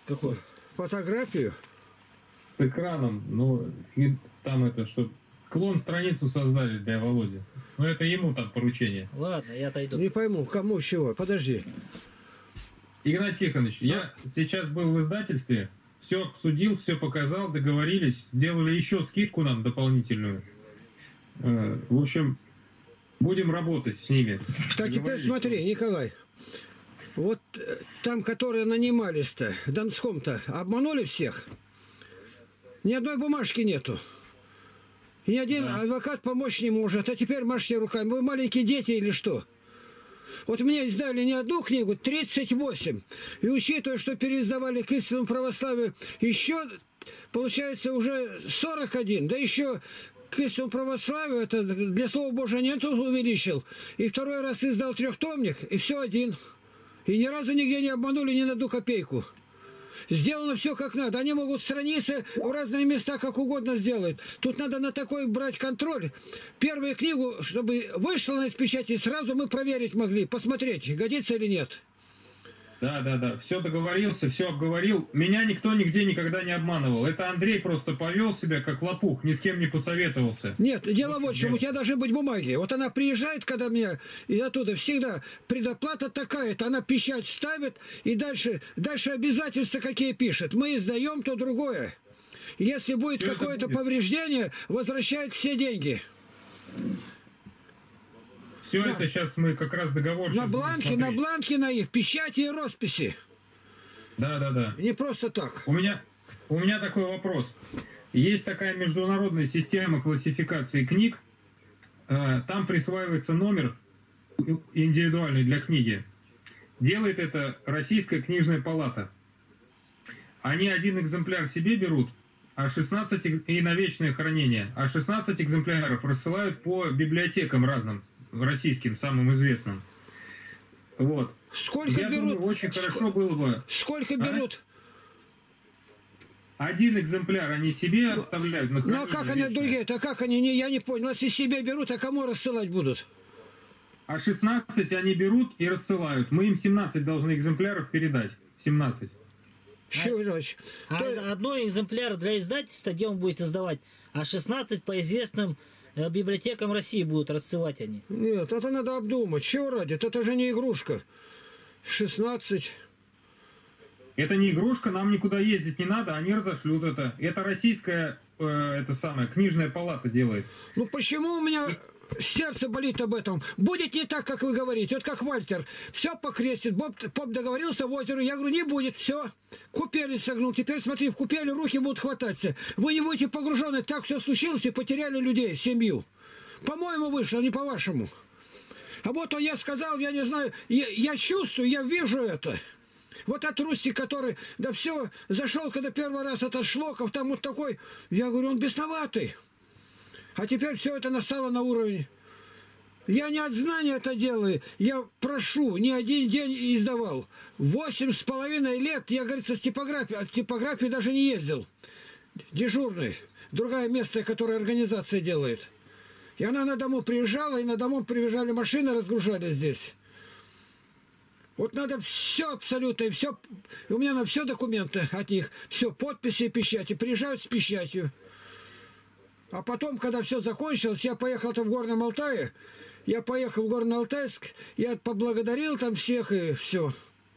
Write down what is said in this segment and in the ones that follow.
Какой? Фотографию? С экраном, ну, и там это, что клон страницу создали для Володи. Ну, это ему там поручение. Ладно, я отойду. Не пойму, кому чего. Подожди. Игнат Тихонович, я сейчас был в издательстве, все обсудил, все показал, договорились, сделали еще скидку нам дополнительную. В общем, будем работать с ними. Так, теперь смотри, Николай. Вот там, которые нанимались-то, Донском-то, обманули всех. Ни одной бумажки нету. И ни один адвокат помочь не может. А теперь машите руками. Вы маленькие дети или что? Вот мне издали не одну книгу, 38. И учитывая, что переиздавали к истинному православию еще, получается, уже 41. Да еще к истинному православию, это для Слова Божия нет, увеличил. И второй раз издал трехтомник, и все один. И ни разу нигде не обманули ни на одну копейку. Сделано все как надо. Они могут страницы в разные места как угодно сделать. Тут надо на такой брать контроль. Первую книгу, чтобы вышла на печати, сразу мы проверить могли, посмотреть, годится или нет. Да. Все договорился, все обговорил. Меня никто нигде никогда не обманывал. Это Андрей просто повел себя как лопух, ни с кем не посоветовался. Нет, дело вот в чем. У тебя должны быть бумаги. Вот она приезжает, когда мне, и оттуда всегда предоплата такая-то, она печать ставит, и дальше обязательства какие пишет. Мы издаем, то другое. Если будет какое-то повреждение, возвращают все деньги. Все это сейчас мы как раз договор... На бланке на их, печати и росписи. Да. Не просто так. У меня такой вопрос. Есть такая международная система классификации книг. Там присваивается номер индивидуальный для книги. Делает это Российская книжная палата. Они один экземпляр себе берут, а 16 и на вечное хранение. А 16 экземпляров рассылают по библиотекам разным, российским, самым известным. Вот. Сколько Я берут? Думаю, очень хорошо было бы... Сколько берут? Один экземпляр они себе оставляют. Ну а как они другие? А как они? Я не понял. Если себе берут, а кому рассылать будут? А 16 они берут и рассылают. Мы им 17 должны экземпляров передать. 17. Одной экземпляр для издательства, где он будет издавать, а 16 по известным библиотекам России будут рассылать они. Нет, это надо обдумать. Чего ради? Это же не игрушка. 16. Это не игрушка, нам никуда ездить не надо, они разошлют это. Это российская, книжная палата делает. Ну почему у меня сердце болит об этом? Будет не так, как вы говорите. Вот как Вальтер. Все покрестит. Поп договорился в озеро. Я говорю, не будет. Все. Купели согнул. Теперь смотри, в купели руки будут хвататься. Вы не будете погружены. Так все случилось и потеряли людей, семью. По-моему, вышло, не по-вашему. А вот он, я сказал, я не знаю, я чувствую, я вижу это. Вот от Русти, который, да все, зашел, когда первый раз это Шлоков, там вот такой, я говорю, он бесноватый. А теперь все это настало на уровень. Я не от знания это делаю, я прошу, не один день издавал. 8,5 лет я, говорится, с типографией, от типографии даже не ездил. Дежурный, другое место, которое организация делает. И она на дому приезжала, и на дому приезжали машины, разгружали здесь. Вот надо все абсолютно, и все, у меня на все документы от них, все, подписи и печати, приезжают с печатью. А потом, когда все закончилось, я поехал там в Горном Алтае, я поехал в Горно-Алтайск, я поблагодарил там всех и все.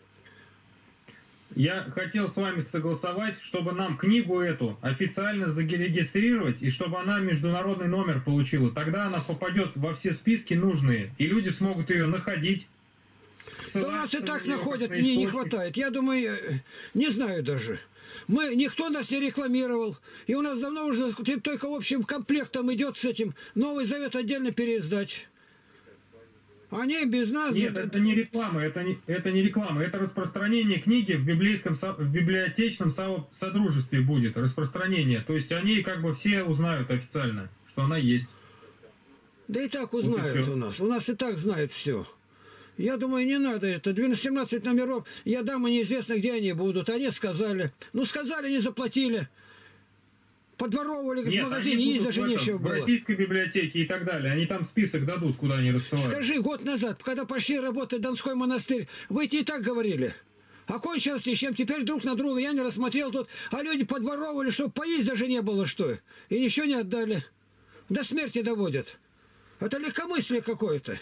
Я хотел с вами согласовать, чтобы нам книгу эту официально зарегистрировать, и чтобы она международный номер получила. Тогда она попадет во все списки нужные, и люди смогут ее находить. Да у нас и так находят, мне не хватает. Я думаю, не знаю даже. Никто нас не рекламировал. И у нас давно уже только в общем комплектом идет с этим. Новый Завет отдельно переиздать. Они без нас... Нет, это не реклама, это не реклама. Это распространение книги в библиотечном содружестве будет. Распространение. То есть они как бы все узнают официально, что она есть. Да и так узнают у нас. У нас и так знают все. Я думаю, не надо это. 17 номеров я дам, и неизвестно, где они будут. Они сказали. Ну, сказали, не заплатили. Подворовывали в магазине, есть даже нечего было. В российской библиотеке и так далее. Они там список дадут, куда они рассылают. Скажи, год назад, когда пошли работать в Донской монастырь, вы и так говорили. А кончилось ли чем? Теперь друг на друга. Я не рассмотрел тут. А люди подворовывали, чтобы поесть даже не было, что. И ничего не отдали. До смерти доводят. Это легкомыслие какое-то.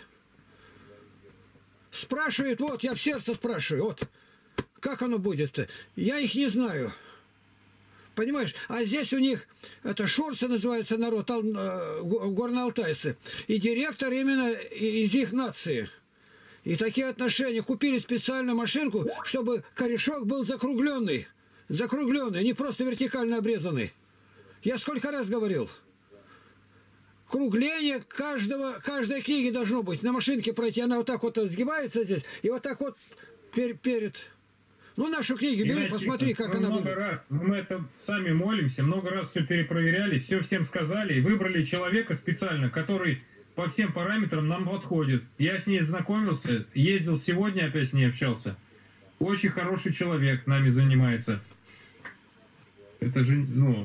Спрашивают, вот, я в сердце спрашиваю, вот, как оно будет-то? Я их не знаю. Понимаешь? А здесь у них, это шурцы называется народ, горно-алтайцы. И директор именно из их нации. И такие отношения. Купили специально машинку, чтобы корешок был закругленный. Закругленный, не просто вертикально обрезанный. Я сколько раз говорил. Кругление каждой книги должно быть. На машинке пройти. Она вот так вот сгибается здесь. И вот так вот перед... Ну, нашу книгу бери, посмотри, как она много будет. Раз, мы это сами молимся, много раз все перепроверяли, все всем сказали, и выбрали человека специально, который по всем параметрам нам подходит. Я с ней знакомился, ездил сегодня, опять с ней общался. Очень хороший человек, нами занимается. Это же, ну...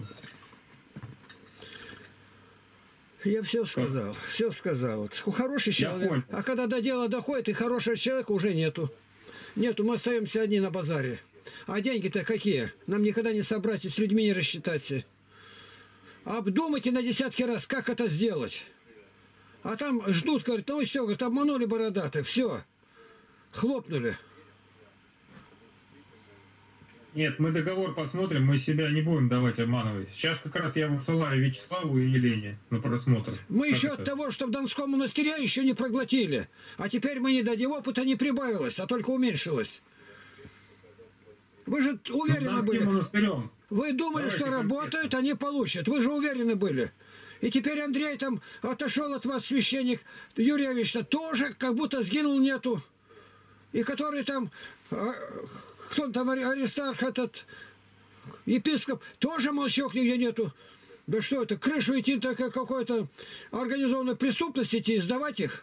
Я все сказал, все сказал. Хороший человек. А когда до дела доходит, и хорошего человека уже нету. Нету, мы остаемся одни на базаре. А деньги-то какие? Нам никогда не собрать и с людьми не рассчитаться. Обдумайте на десятки раз, как это сделать. А там ждут, говорят, ну все, говорят, обманули бородатых, все. Хлопнули. Нет, мы договор посмотрим, мы себя не будем давать обманывать. Сейчас как раз я высылаю Вячеславу и Елене на просмотр. Мы как еще это? от того, что в Донском монастыре еще не проглотили. А теперь мы не дадим, опыта не прибавилось, а только уменьшилось. Вы же уверены были. Монастырем. Вы думали, Давайте что работают, они получат. Вы же уверены были. И теперь Андрей там отошел от вас, священник Юрьевич, тоже как будто сгинул нету. И который там... Кто там, Аристарх этот, епископ, тоже молчок нигде нету. Да что это, крышу идти, такая какой-то организованной преступности идти, сдавать их?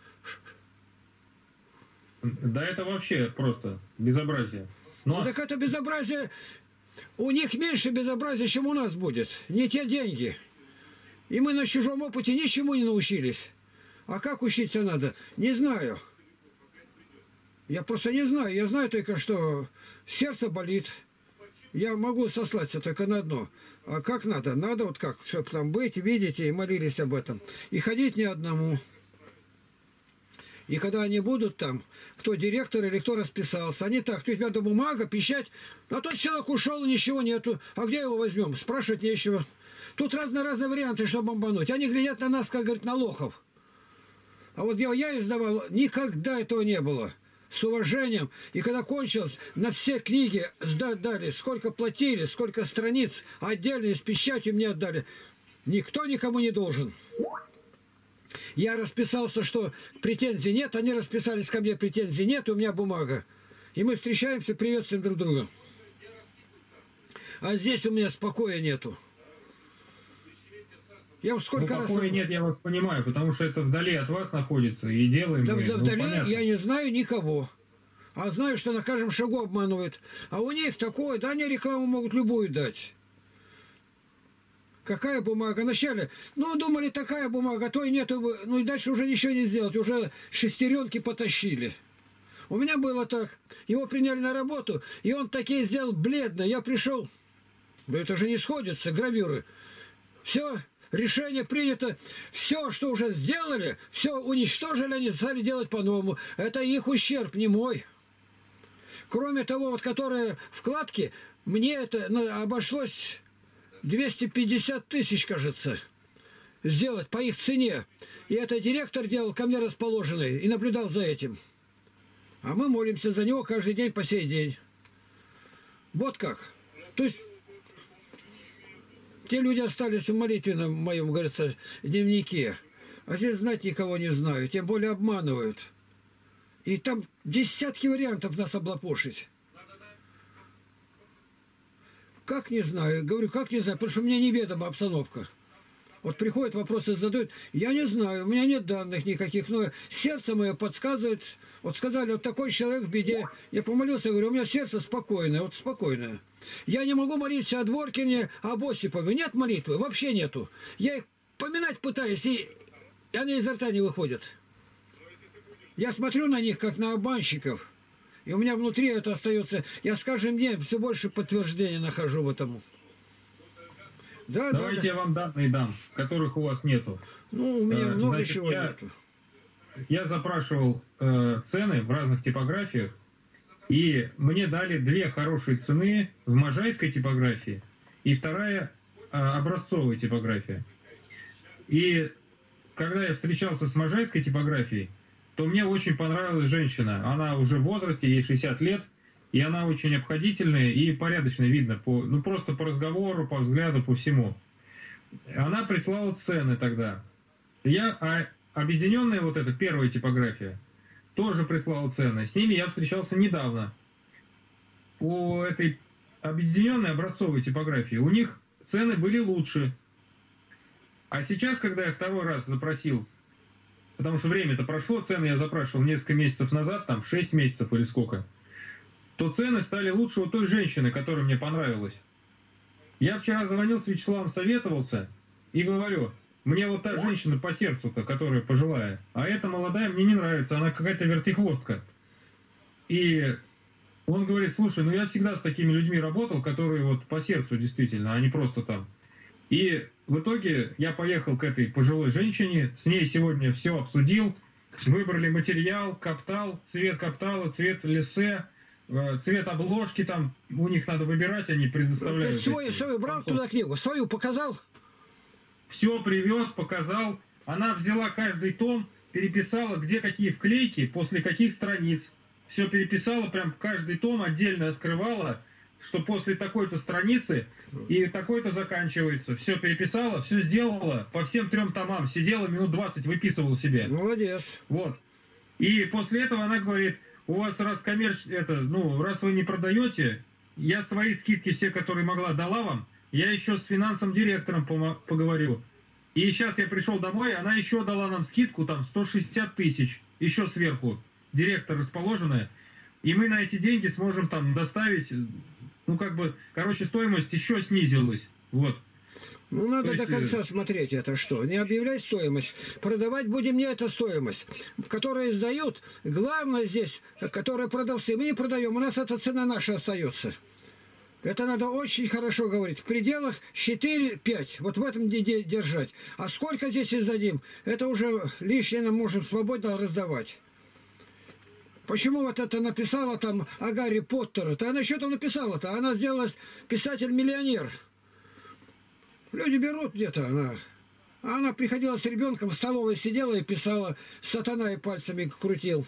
Да это вообще просто безобразие. Но... Так это безобразие, у них меньше безобразия, чем у нас будет. Не те деньги. И мы на чужом опыте ничему не научились. А как учиться надо? Не знаю. Я просто не знаю. Я знаю только, что сердце болит. Я могу сослаться только на одно. А как надо? Надо вот как, чтобы там быть, видеть и молились об этом. И ходить не одному. И когда они будут там, кто директор или кто расписался, они так, тут надо бумага, печать, а тот человек ушел, ничего нету. А где его возьмем? Спрашивать нечего. Тут разные варианты, чтобы бомбануть. Они глядят на нас, как, говорит, на лохов. А вот я издавал, никогда этого не было. С уважением. И когда кончилось, на все книги дали, сколько платили, сколько страниц, отдельно с печатью мне отдали. Никто никому не должен. Я расписался, что претензий нет, они расписались ко мне, претензий нет, у меня бумага. И мы встречаемся, приветствуем друг друга. А здесь у меня спокоя нету. Я уж сколько раз... Покоя нет, я вас понимаю, потому что это вдали от вас находится, и делаем Да, мы, вдали понятно. я не знаю никого. А знаю, что на каждом шагу обманывают. А у них такое, да, они рекламу могут любую дать. Какая бумага? Вначале, ну, думали, такая бумага, а то и нету, ну, и дальше уже ничего не сделать, уже шестеренки потащили. У меня было так, его приняли на работу, и он такие сделал бледно. Я пришел, да это же не сходится, гравюры. Все, решение принято, все, что уже сделали, все уничтожили, они стали делать по-новому. Это их ущерб, не мой. Кроме того, вот которые вкладки, мне это обошлось 250 тысяч, кажется, сделать по их цене. И это директор делал ко мне расположенный и наблюдал за этим. А мы молимся за него каждый день по сей день. Вот как. То есть те люди остались в молитвенном моем, говорится, дневнике. А здесь знать никого не знаю, тем более обманывают. И там десятки вариантов нас облапошить. Как не знаю? Говорю, как не знаю, потому что мне неведома обстановка. Вот приходят, вопросы задают. Я не знаю, у меня нет данных никаких, но сердце мое подсказывает. Вот сказали, вот такой человек в беде. Я помолился, говорю, у меня сердце спокойное, вот спокойное. Я не могу молиться о Дворкине, об Осипове. Нет молитвы, вообще нету. Я их поминать пытаюсь, и они изо рта не выходят. Я смотрю на них, как на обманщиков. И у меня внутри это остается. Я с каждым днем все больше подтверждения нахожу в этом. Да, Давайте да. я вам данные дам, которых у вас нету. Ну, у меня много Значит, чего нету. Я запрашивал цены в разных типографиях, и мне дали 2 хорошие цены в можайской типографии и вторая образцовая типография. И когда я встречался с можайской типографией, то мне очень понравилась женщина. Она уже в возрасте, ей 60 лет, и она очень обходительная и порядочная, видно, ну просто по разговору, по взгляду, по всему. Она прислала цены тогда. Объединенная вот эта первая типография тоже прислала цены. С ними я встречался недавно. У этой объединенной образцовой типографии у них цены были лучше. А сейчас, когда я второй раз запросил, потому что время-то прошло, цены я запрашивал несколько месяцев назад, там 6 месяцев или сколько, то цены стали лучше у той женщины, которая мне понравилась. Я вчера звонил с Вячеславом, советовался и говорю, мне вот та женщина по сердцу-то, которая пожилая, а эта молодая мне не нравится, она какая-то вертихвостка. И он говорит, слушай, ну я всегда с такими людьми работал, которые вот по сердцу действительно, а не просто там. И в итоге я поехал к этой пожилой женщине, с ней сегодня все обсудил, выбрали материал, каптал, цвет каптала, цвет лессе, цвет обложки там, у них надо выбирать, они предоставляют. Ты свою брал туда книгу, свою показал? Все привез, показал. Она взяла каждый том, переписала, где какие вклейки, после каких страниц. Все переписала, прям каждый том отдельно открывала, что после такой-то страницы и такой-то заканчивается. Все переписала, все сделала, по всем 3 томам. Сидела минут 20, выписывала себе. Молодец. Вот. И после этого она говорит, у вас раз раз вы не продаете, я свои скидки все, которые могла, дала вам. Я еще с финансовым директором поговорил. И сейчас я пришел домой, она еще дала нам скидку, там, 160 тысяч, еще сверху, директор расположенная. И мы на эти деньги сможем там доставить, стоимость еще снизилась. Вот. Ну, надо до конца смотреть это что. Не объявлять стоимость. Продавать будем не эту стоимость. Которые сдают, главное здесь, которые продавцы. Мы не продаем, у нас эта цена наша остается. Это надо очень хорошо говорить. В пределах 4-5. Вот в этом держать. А сколько здесь издадим, это уже лишнее нам можем свободно раздавать. Почему вот это написала там о Гарри Поттере-то? Она что там написала-то? Она сделалась писатель-миллионер. Люди берут где-то она приходила с ребенком, в столовой сидела и писала, сатана и пальцами крутил.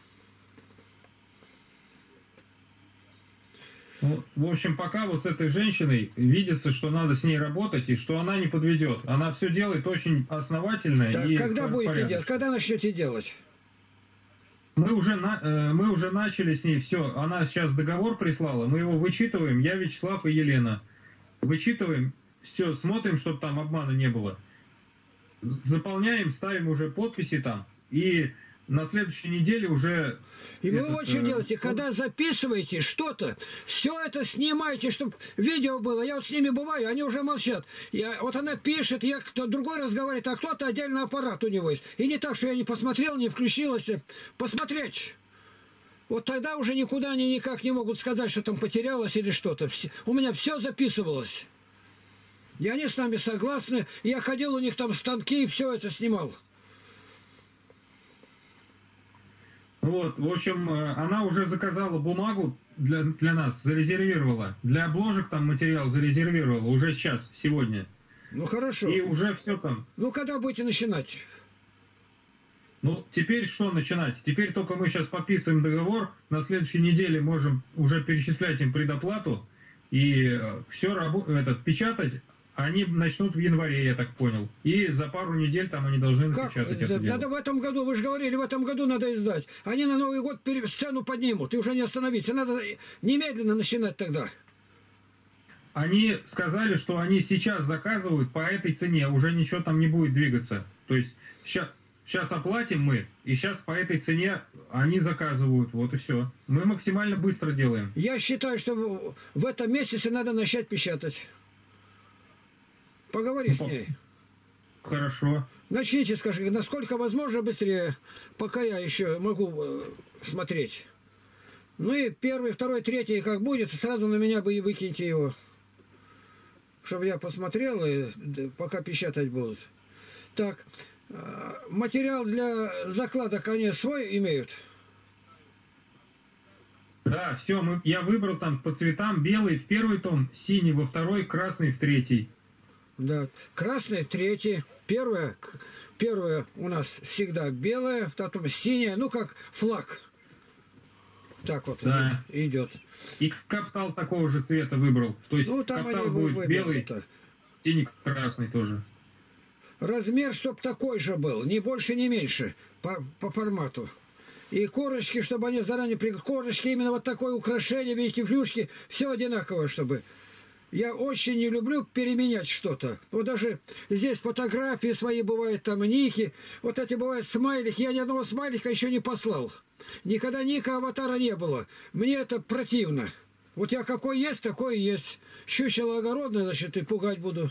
В общем, пока вот с этой женщиной видится, что надо с ней работать и что она не подведет. Она все делает очень основательно. Так, и когда будете порядок. делать? Когда начнете делать? Мы уже начали с ней все. Она сейчас договор прислала, мы его вычитываем. Я, Вячеслав и Елена. Вычитываем, все, смотрим, чтобы там обмана не было. Заполняем, ставим уже подписи там. И на следующей неделе уже... И вы вот что делаете, когда записываете что-то, все это снимайте, чтобы видео было. Я вот с ними бываю, они уже молчат. Вот она пишет, кто-то другой разговаривает, а кто-то отдельный аппарат у него есть. И не так, что я не посмотрел, не включилась. Посмотреть. Вот тогда уже никуда они никак не могут сказать, что там потерялось или что-то. У меня все записывалось. И они с нами согласны. Я ходил, у них там станки и все это снимал. Вот, в общем, она уже заказала бумагу для нас, зарезервировала. Для обложек там материал зарезервировала уже сейчас, сегодня. Ну, хорошо. И уже все там. Ну, когда будете начинать? Ну, теперь что начинать? Теперь только мы сейчас подписываем договор, на следующей неделе можем уже перечислять им предоплату и все печатать. Они начнут в январе, я так понял. И за пару недель там они должны напечатать это дело. Надо в этом году, вы же говорили, в этом году надо издать. Они на Новый год сцену поднимут, и уже не остановиться. Надо немедленно начинать тогда. Они сказали, что они сейчас заказывают по этой цене, уже ничего там не будет двигаться. То есть сейчас оплатим мы, и сейчас по этой цене они заказывают, вот и все. Мы максимально быстро делаем. Я считаю, что в этом месяце надо начать печатать. Поговори с ней. Хорошо. Начните, скажи, насколько возможно быстрее, пока я еще могу смотреть. Ну и первый, второй, третий, как будет, сразу на меня бы и выкиньте его. Чтобы я посмотрел, и пока печатать будут. Так, материал для закладок они свой имеют? Да, все, я выбрал там по цветам: белый в первый том, синий во второй, красный в третий. Да, красный в третий. Первое у нас всегда белое, потом синее, ну как флаг. Так вот, да, идет. И каптал такого же цвета выбрал. То есть ну, там каптал будет белый, так. синий, красный тоже. Размер, чтоб такой же был, ни больше, ни меньше, по формату. И корочки, чтобы они заранее... Корочки, именно вот такое украшение, видите, флюшки, все одинаковое, чтобы... Я очень не люблю переменять что-то. Вот даже здесь фотографии свои бывают, там ники. Вот эти бывают смайлики. Я ни одного смайлика еще не послал. Никогда ника аватара не было. Мне это противно. Вот я какой есть, такой и есть. Щучело огородное, значит, и пугать буду.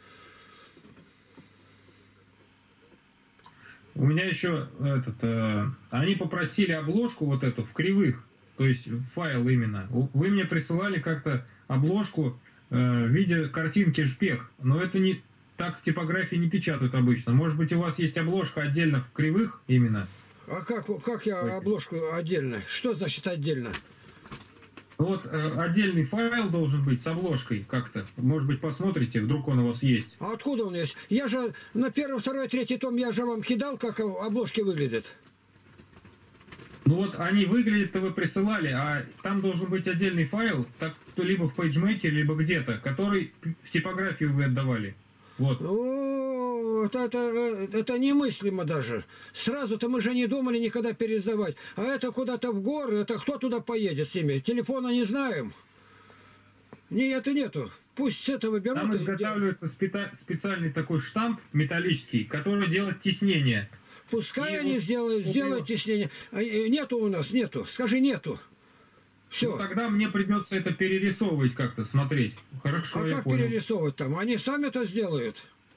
У меня еще они попросили обложку вот эту в кривых, то есть файл именно. Вы мне присылали как-то обложку в виде картинки шпек, но это не так в типографии не печатают обычно. Может быть, у вас есть обложка отдельно в кривых именно? А как я обложку отдельно? Что значит отдельно? Вот отдельный файл должен быть с обложкой как-то. Может быть, посмотрите, вдруг он у вас есть. А откуда он есть? Я же на первый, второй, третий том я же вам кидал, как обложки выглядят. Ну вот они выглядят-то вы присылали, а там должен быть отдельный файл, так то либо в PageMaker, либо где-то, который в типографию вы отдавали. Вот. О, это немыслимо даже. Сразу-то мы же не думали никогда пересдавать. А это куда-то в горы, это кто туда поедет с ними? Телефона не знаем. Нет, и нету. Пусть с этого берут. Там изготавливается специальный такой штамп металлический, который делает теснение. Пускай и они вот сделают теснение. Нету у нас, нету. Скажи, нету. Все. Ну, тогда мне придется это перерисовывать как-то, смотреть. Хорошо, а я как понял. перерисовывать там? Они сами это сделают.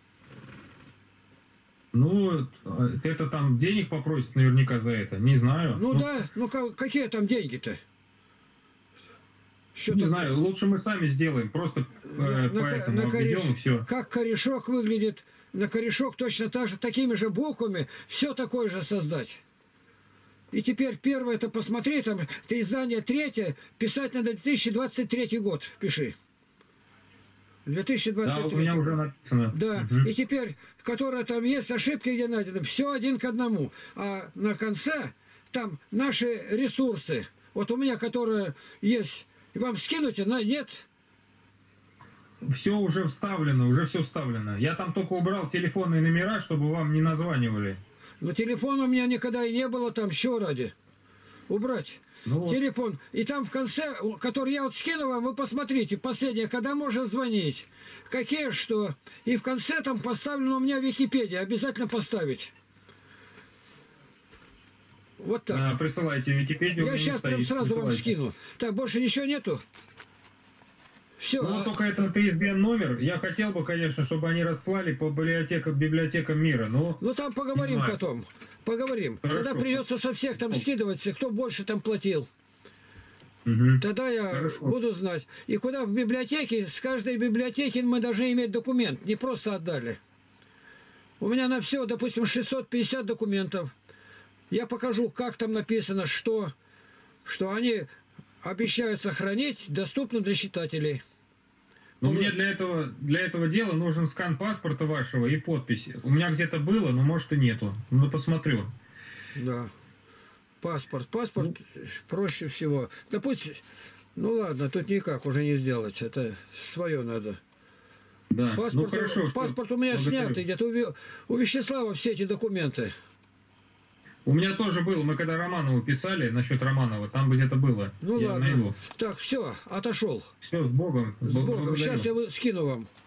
Ну, это там денег попросят наверняка за это. Не знаю. Ну да, ну какие там деньги-то? Не знаю, лучше мы сами сделаем. Просто поэтому обведем и все. Как корешок выглядит, на корешок точно так же, такими же буквами, все такое же создать. И теперь первое это посмотри, там это издание третье, писать надо 2023 год, пиши. 2023 Да, у меня уже написано. Да, Угу. и теперь, которая там есть, ошибки где найдены, все один к одному. А на конце там наши ресурсы. Вот у меня, которые есть, вам скинуть, нет? Все уже вставлено, уже все вставлено. Я там только убрал телефонные номера, чтобы вам не названивали. Но телефона у меня никогда и не было там, чего ради? Убрать. Ну, телефон. И там в конце, который я вот скину вам, вы посмотрите, последнее, когда можно звонить. Какие что. И в конце там поставлено у меня Википедия. Обязательно поставить. Вот так. Присылайте Википедию. Я сейчас прям сразу вам скину. Так, больше ничего нету? Все. Ну, только этот ISBN номер. Я хотел бы, конечно, чтобы они расслали по библиотекам мира. Но ну, там поговорим потом. Поговорим. Хорошо. Тогда придется со всех там скидываться, кто больше там платил. Угу. Тогда я буду знать. И куда в библиотеке, с каждой библиотеки мы должны иметь документ. Не просто отдали. У меня на все, допустим, 650 документов. Я покажу, как там написано, что они обещают сохранить, доступно для читателей. Но мне для этого дела нужен скан паспорта вашего и подпись. У меня где-то было, но может и нету. Ну, посмотрю. Да. Паспорт проще всего. Да пусть... Ну ладно, тут никак уже не сделать. Это свое надо. Да. Паспорт, ну, хорошо, паспорт у меня снятый где-то. У Вячеслава все эти документы. У меня тоже было. Мы когда Романову писали, насчет Романова, там где-то было. Ну я ладно. найду. Так, все, отошел. Все, с Богом. С Богом. Сейчас я скину вам.